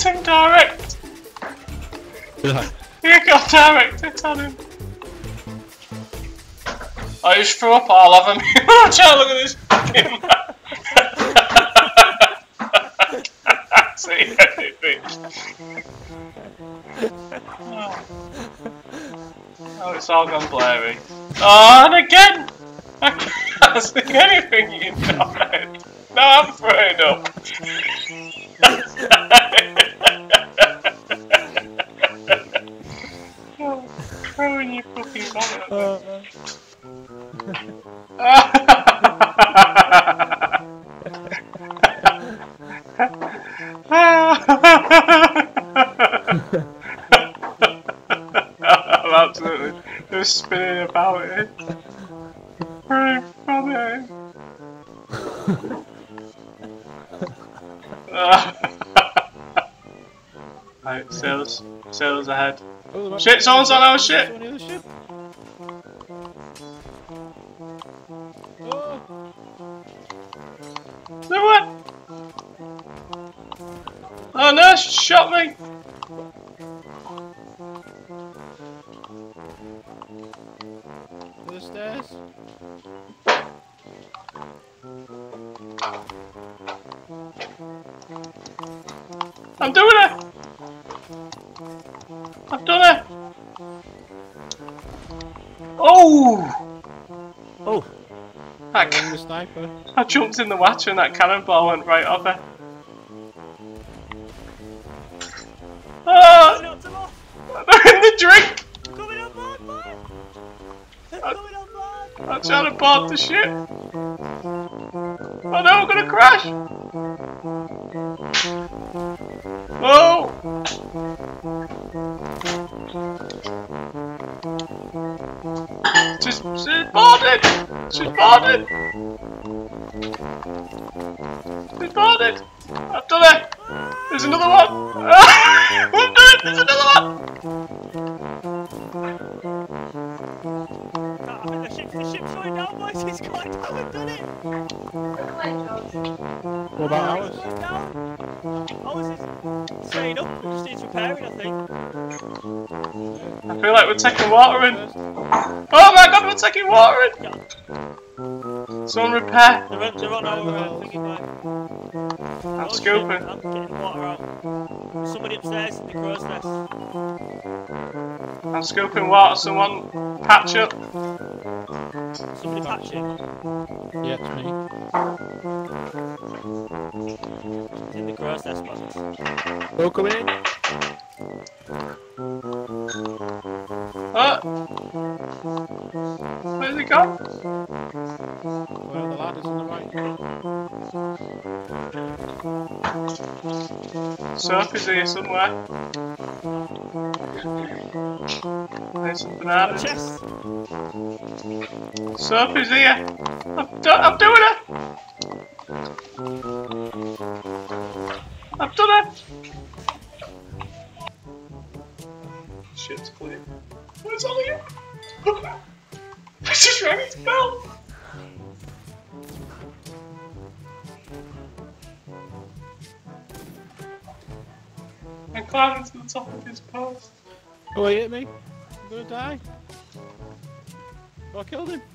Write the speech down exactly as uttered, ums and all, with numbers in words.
It's indirect! Did I? You got direct hit on him. I just threw up all of them. I'm trying to look at this fucking map. I can't see anything. Oh. Oh, it's all gone blurry. Oh, and again! I can't see anything, you knobhead. No, I'm throwing up. Oh, throwing your fucking vomit at me. I'm absolutely just spinning about it. Very funny. Right, sails, sails ahead. Oh, shit, someone's on our ship! Oh. No what? Oh no, she shot me! The stairs. I'm doing it! I've done it! Oh! Oh! I, the sniper. I jumped in the water and that cannonball went right off her. Oh! They're in the drink! Coming on board, man! They're I, coming on board! I'm trying to board the ship. Oh no, I'm gonna crash! Oh! She's, she's boarded! She's boarded! She's boarded! I've done it! There's another one! I've done it! There's another one! I think the, ship, the ship's going down, boys! It's going down! We've done it! What about ours? Ours is staying up. It just needs repairing, I think. I feel like we're taking water in. Oh my god, we're taking water in! Yeah. Someone repair. They're, they're on our uh, thingy bag. I'm Oh, scooping. shit, I'm getting water out. There's somebody upstairs in the crow's nest. I'm scooping water. Someone patch up. Somebody patching. Yeah, it's me. It's in the crow's nest box. Oh, come in! Oh! Where's he gone? Well, the ladder's on the right. Soap is here somewhere. There's some bananas. Chest! Soap is here. I'm, do I'm doing it. I've done it. Shit's clear. Where's all of you? I just rang his bell. I climbed to the top of his post. Oh, he hit me. I'm gonna die. Oh, I killed him.